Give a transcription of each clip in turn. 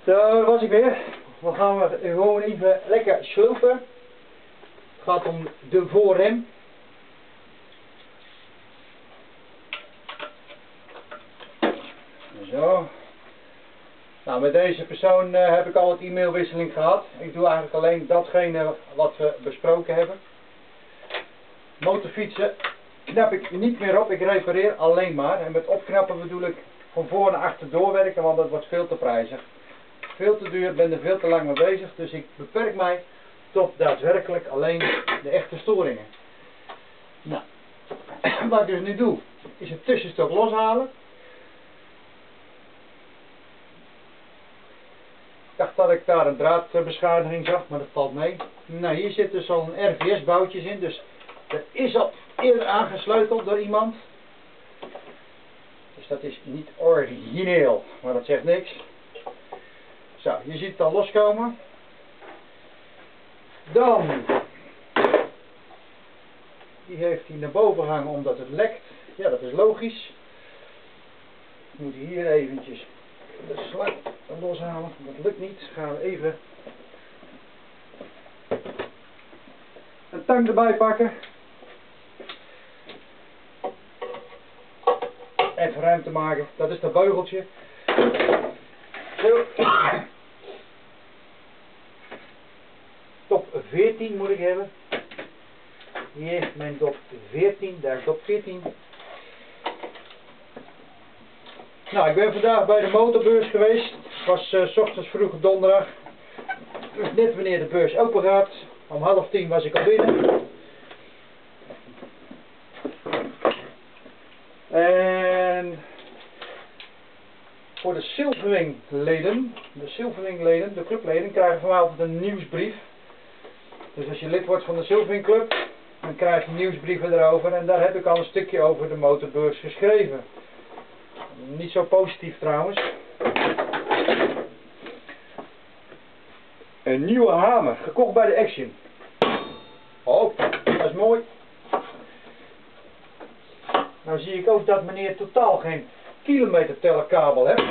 Daar was ik weer. Dan gaan we gewoon even lekker slopen. Het gaat om de voorrem. Zo. Nou, met deze persoon heb ik al wat e-mailwisseling gehad. Ik doe eigenlijk alleen datgene wat we besproken hebben. Motorfietsen knap ik niet meer op, ik repareer alleen maar. En met opknappen bedoel ik van voor naar achter doorwerken, want dat wordt veel te prijzig. Veel te duur, ben er veel te lang mee bezig, dus ik beperk mij tot daadwerkelijk alleen de echte storingen. Nou, wat ik dus nu doe, is het tussenstok loshalen. Ik dacht dat ik daar een draadbeschadiging zag, maar dat valt mee. Nou, hier zit dus al een RVS boutjes in, dus dat is al eerder aangesleuteld door iemand. Dus dat is niet origineel, maar dat zegt niks. Zo, je ziet het al loskomen. Dan, die heeft hij naar boven hangen omdat het lekt. Ja, dat is logisch. We moeten hier eventjes de slang loshalen. Dat lukt niet. Gaan we even een tang erbij pakken. Even ruimte maken. Dat is dat beugeltje. Zo. Top 14 moet ik hebben. Hier mijn top 14. Daar is top 14. Nou, ik ben vandaag bij de motorbeurs geweest. Het was 's ochtends vroeg donderdag. Dus net wanneer de beurs open gaat. Om 9:30 was ik al binnen. En voor de Silverwing-leden, de clubleden, krijgen vanavond een nieuwsbrief. Dus als je lid wordt van de Silverwing Club, dan krijg je nieuwsbrieven erover. En daar heb ik al een stukje over de motorbeurs geschreven. Niet zo positief trouwens. Een nieuwe hamer, gekocht bij de Action. Oh, dat is mooi. Nou zie ik ook dat meneer totaal geen kilometertellerkabel heeft.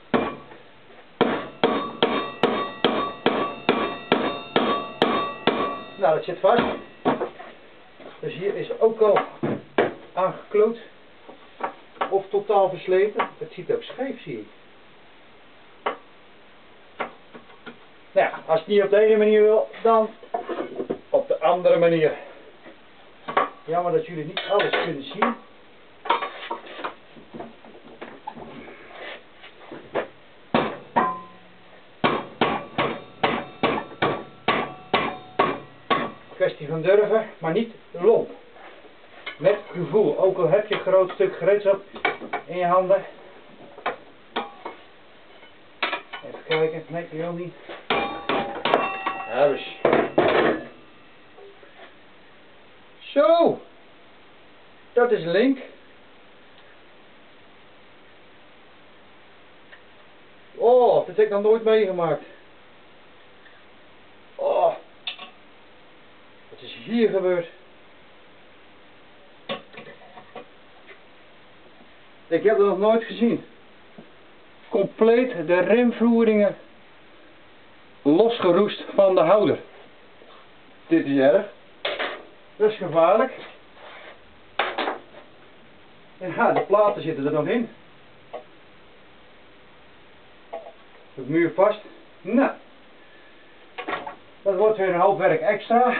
Nou, dat zit vast. Dus hier is ook al aangekloot. Of totaal versleten. Het ziet ook scheef, zie ik. Nou ja, als het niet op de ene manier wil, dan op de andere manier. Jammer dat jullie niet alles kunnen zien. Kwestie van durven, maar niet lomp. Met gevoel, ook al heb je een groot stuk gereedschap in je handen. Even kijken, nee, ik wil niet. Ja, dus. Zo, dat is link. Oh, dat heb ik nog nooit meegemaakt. Oh, wat is hier gebeurd? Ik heb dat nog nooit gezien. Compleet de remvoeringen losgeroest van de houder. Dit is erg. Dat is gevaarlijk. En ja, de platen zitten er nog in. De muur vast. Nou. Dat wordt weer een hoop werk extra.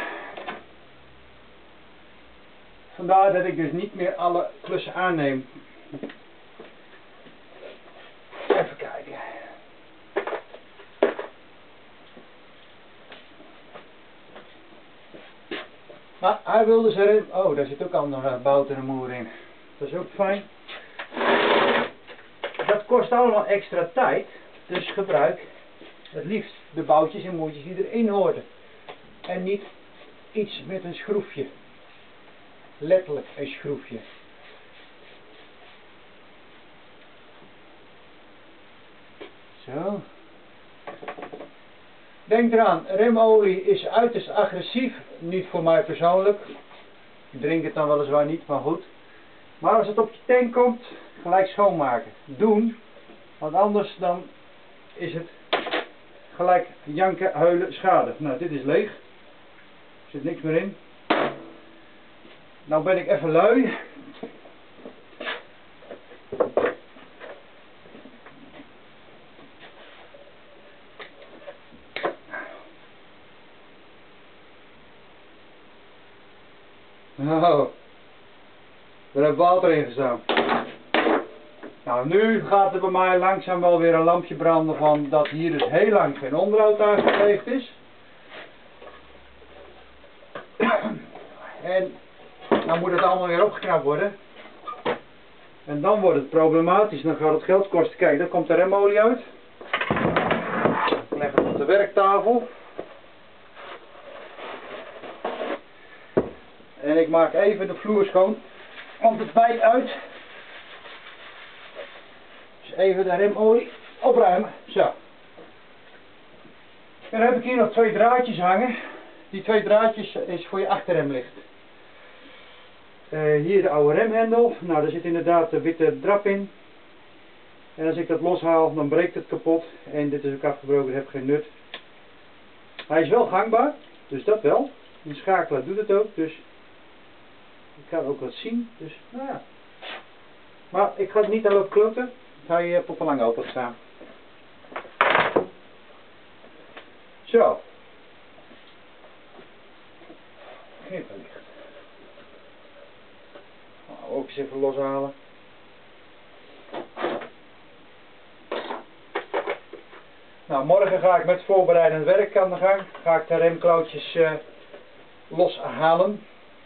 Vandaar dat ik dus niet meer alle klussen aanneem. Even kijken. Maar hij wilde dus erin. Oh, daar zit ook al nog bouten en moer in. Dat is ook fijn. Dat kost allemaal extra tijd. Dus gebruik het liefst de boutjes en moertjes die erin horen. En niet iets met een schroefje. Letterlijk een schroefje. Zo. Denk eraan, remolie is uiterst agressief. Niet voor mij persoonlijk. Ik drink het dan weliswaar niet, maar goed. Maar als het op je tank komt, gelijk schoonmaken. Doen. Want anders dan is het gelijk janken, huilen, schade. Nou, dit is leeg. Er zit niks meer in. Nou ben ik even lui. Nou, er heeft water in gestaan. Nou, nu gaat er bij mij langzaam wel weer een lampje branden van dat hier dus heel lang geen onderhoud aan gepleegd is. En dan moet het allemaal weer opgeknapt worden. En dan wordt het problematisch, dan gaat het geld kosten. Kijk, daar komt de remolie uit. Ik leg het op de werktafel. En ik maak even de vloer schoon, want het bijt uit. Dus even de remolie opruimen. Zo. En dan heb ik hier nog 2 draadjes hangen. Die 2 draadjes is voor je achterremlicht. Hier de oude remhendel. Nou, daar zit inderdaad de witte drap in. En als ik dat loshaal, dan breekt het kapot. En dit is ook afgebroken, dat heeft geen nut. Hij is wel gangbaar, dus dat wel. Die schakelaar doet het ook, dus ik kan ook wat zien. Dus, nou ja. Maar ik ga het niet aan lopen kloten. Ik ga hier op een lang open staan. Zo. Knipperlicht. Nou, ook eens even loshalen. Nou, morgen ga ik met voorbereidend werk aan de gang. Ga ik de remklootjes loshalen.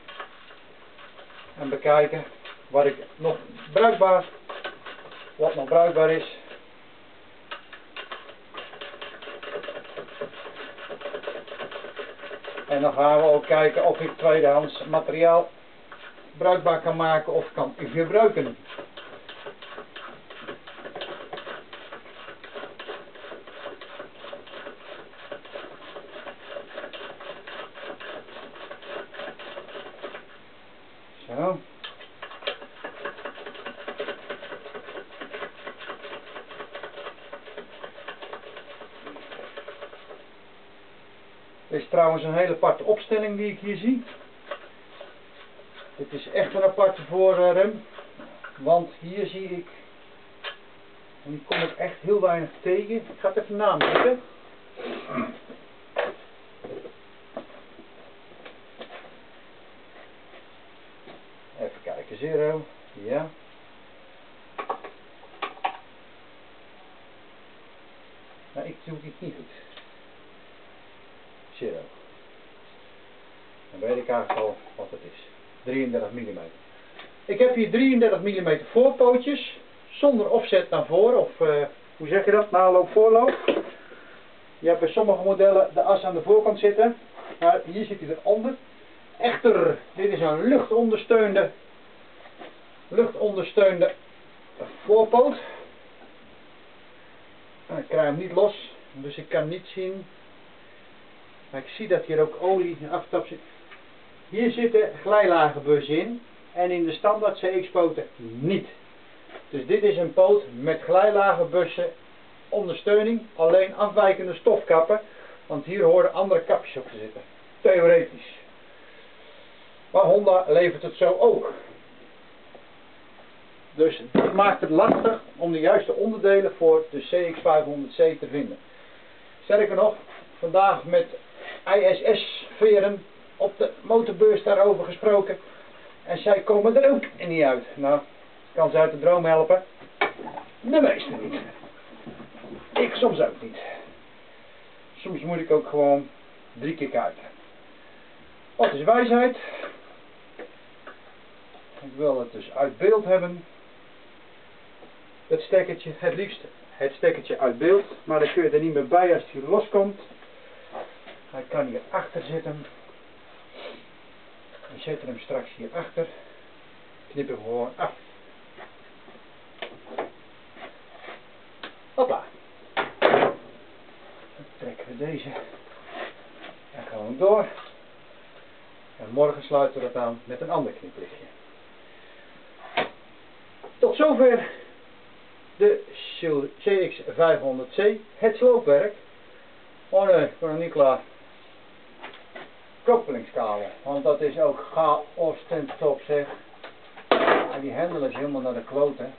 En bekijken wat nog bruikbaar is. En dan gaan we ook kijken of ik tweedehands materiaal bruikbaar kan maken of kan gebruiken. Zo. Dit is trouwens een hele aparte opstelling die ik hier zie. Dit is echt een aparte voorrem. Want hier zie ik, en die kom ik echt heel weinig tegen. Ik ga het even naamzetten. Even kijken, 0. Ja. Nou, ik doe het niet goed. 0. Dan weet ik eigenlijk al wat het is. 33 mm. Ik heb hier 33 mm voorpootjes. Zonder offset naar voren. Of hoe zeg je dat? Naloop, voorloop. Je hebt bij sommige modellen de as aan de voorkant zitten. Maar hier zit hij eronder. Echter, dit is een luchtondersteunde voorpoot. Ik krijg hem niet los. Dus ik kan niet zien. Maar ik zie dat hier ook olie aftap zit. Hier zitten glijlagenbussen in. En in de standaard CX-poten niet. Dus dit is een poot met glijlagenbussen ondersteuning. Alleen afwijkende stofkappen. Want hier horen andere kapjes op te zitten. Theoretisch. Maar Honda levert het zo ook. Dus dat maakt het lastig om de juiste onderdelen voor de CX500C te vinden. Sterker nog, vandaag met ISS veren op de motorbeurs daarover gesproken. En zij komen er ook niet uit. Nou, kan ze uit de droom helpen. De meeste niet. Ik soms ook niet. Soms moet ik ook gewoon 3 keer kijken. Wat is wijsheid? Ik wil het dus uit beeld hebben. Het stekkertje, het liefst het stekkertje uit beeld. Maar dan kun je er niet meer bij als hij loskomt. Hij kan hier achter zitten. We zetten hem straks hier achter. Knippen we gewoon af. Hopla. Dan trekken we deze en gewoon door. En morgen sluiten we het aan met een ander kniplichtje. Tot zover de CX500C, het sloopwerk. Oh nee, ik ben nog niet klaar. Koppelingskabel, want dat is ook chaos ten top zeg. En die hendel is helemaal naar de kloten.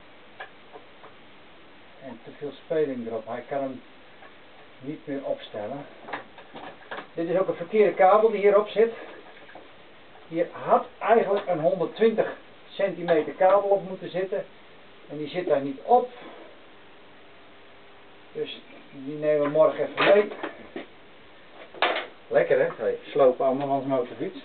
En te veel speling erop, hij kan hem niet meer opstellen. Dit is ook een verkeerde kabel die hierop zit. Hier had eigenlijk een 120 centimeter kabel op moeten zitten. En die zit daar niet op. Dus die nemen we morgen even mee. Lekker hè? Hey, slopen allemaal ons motorfiets.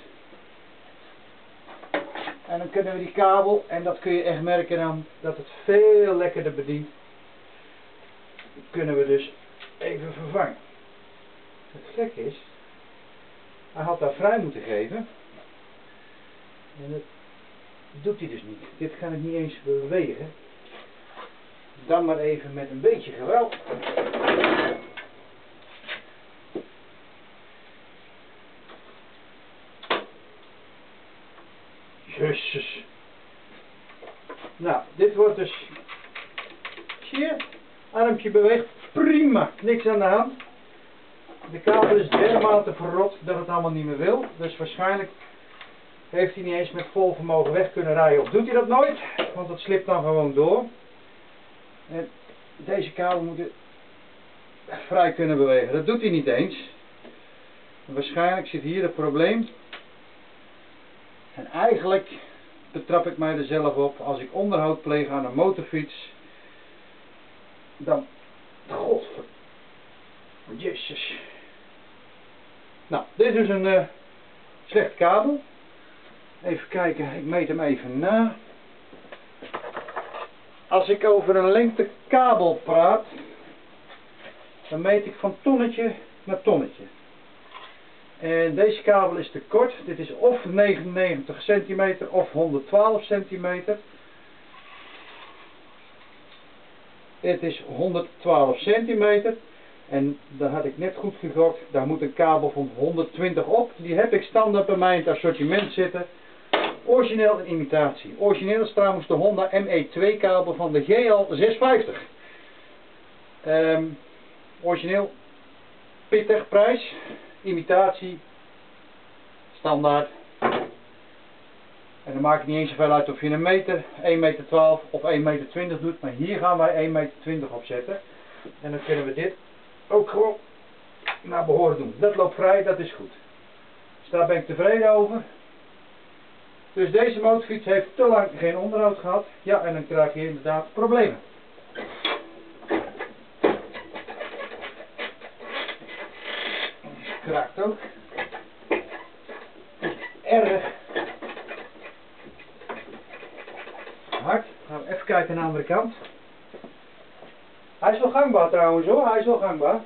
En dan kunnen we die kabel, en dat kun je echt merken dan, dat het veel lekkerder bedient. Die kunnen we dus even vervangen. Het gekke is, hij had daar vrij moeten geven. En dat doet hij dus niet. Dit kan ik niet eens bewegen. Dan maar even met een beetje geweld. Jezus. Nou, dit wordt dus... Zie je? Armpje beweegt. Prima. Niks aan de hand. De kabel is dermate verrot dat het allemaal niet meer wil. Dus waarschijnlijk heeft hij niet eens met vol vermogen weg kunnen rijden. Of doet hij dat nooit. Want het slipt dan gewoon door. En deze kabel moet vrij kunnen bewegen. Dat doet hij niet eens. En waarschijnlijk zit hier het probleem. En eigenlijk betrap ik mij er zelf op. Als ik onderhoud pleeg aan een motorfiets. Dan... Godver... Jezus. Nou, dit is dus een slechte kabel. Even kijken, ik meet hem even na. Als ik over een lengte kabel praat, dan meet ik van tonnetje naar tonnetje. En deze kabel is te kort. Dit is of 99 centimeter of 112 centimeter. Het is 112 centimeter. En daar had ik net goed gegokt. Daar moet een kabel van 120 op. Die heb ik standaard bij mij in het assortiment zitten. Origineel en imitatie. Origineel is trouwens de Honda ME2 kabel van de GL650. Origineel pittig prijs. Imitatie standaard. En dan maakt het niet eens zoveel uit of je een meter, 1,12 meter of 1,20 meter doet. Maar hier gaan wij 1,20 meter op zetten. En dan kunnen we dit ook gewoon naar behoren doen. Dat loopt vrij, dat is goed. Dus daar ben ik tevreden over. Dus deze motorfiets heeft te lang geen onderhoud gehad. Ja, en dan krijg je inderdaad problemen. Kraakt ook. Erg hard. Gaan we even kijken naar de andere kant. Hij is wel gangbaar trouwens hoor, hij is wel gangbaar.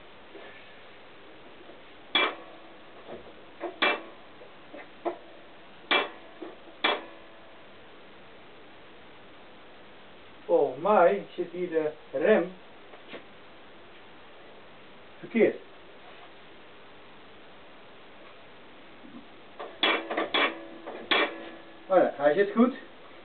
Volgens mij zit hier de rem verkeerd. Oh ja, hij zit goed.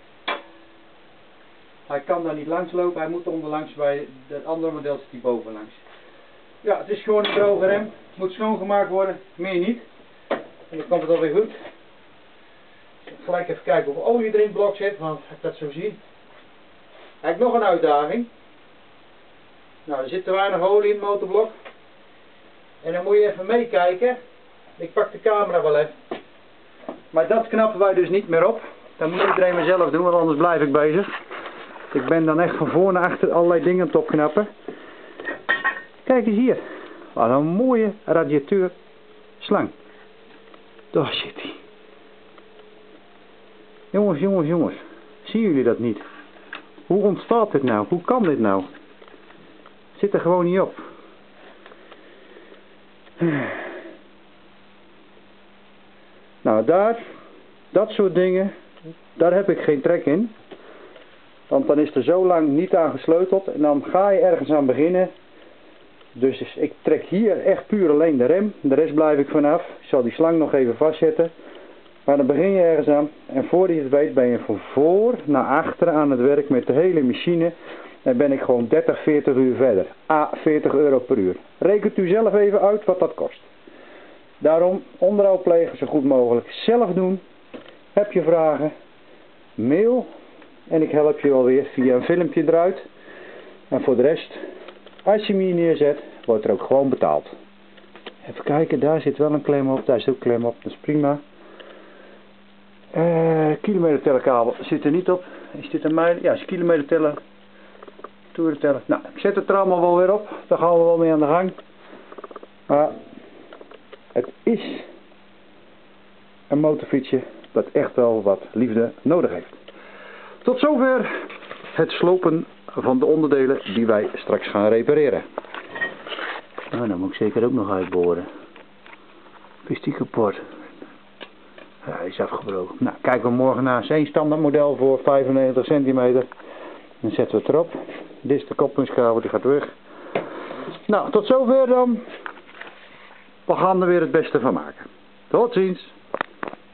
Hij kan daar niet langs lopen, hij moet onderlangs. Bij het andere model zit hij bovenlangs. Ja, het is gewoon een droge rem. Moet schoongemaakt worden, meer niet. En dan komt het alweer goed. Gelijk even kijken of olie erin het blok zit, want als ik dat zo zie. Hij heeft nog een uitdaging. Nou, er zit te weinig olie in het motorblok. En dan moet je even meekijken. Ik pak de camera wel even. Maar dat knappen wij dus niet meer op. Dat moet iedereen maar zelf doen, want anders blijf ik bezig. Ik ben dan echt van voor naar achter allerlei dingen aan het opknappen. Kijk eens hier. Wat een mooie radiateur slang. Daar zit hij. Jongens, jongens, jongens. Zien jullie dat niet? Hoe ontstaat dit nou? Hoe kan dit nou? Zit er gewoon niet op. Nou, dat soort dingen, daar heb ik geen trek in. Want dan is er zo lang niet aan gesleuteld en dan ga je ergens aan beginnen. Dus ik trek hier echt puur alleen de rem. De rest blijf ik vanaf. Ik zal die slang nog even vastzetten. Maar dan begin je ergens aan en voordat je het weet ben je van voor naar achteren aan het werk met de hele machine. dan ben ik gewoon 30, 40 uur verder. A, 40 euro per uur. Rekent u zelf even uit wat dat kost. Daarom onderhoud plegen zo goed mogelijk. Zelf doen. Heb je vragen? Mail. En ik help je wel weer via een filmpje eruit. En voor de rest, als je hem hier neerzet, wordt er ook gewoon betaald. Even kijken, daar zit wel een klem op. Daar zit ook klem op. Dat is prima. Kilometertellerkabel zit er niet op. Is dit een mijl? Ja, is kilometerteller. Toerenteller. Nou, ik zet het er allemaal wel weer op. Daar gaan we wel mee aan de gang. Maar het is een motorfietsje dat echt wel wat liefde nodig heeft. Tot zover het slopen van de onderdelen die wij straks gaan repareren. Nou, dan moet ik zeker ook nog uitboren. Is die kapot? Ja, hij is afgebroken. Nou, kijken we morgen naar zijn standaard model voor 95 centimeter. Dan zetten we het erop. Dit is de koppelingsschouwer, die gaat weg. Nou, tot zover dan. We gaan er weer het beste van maken. Tot ziens.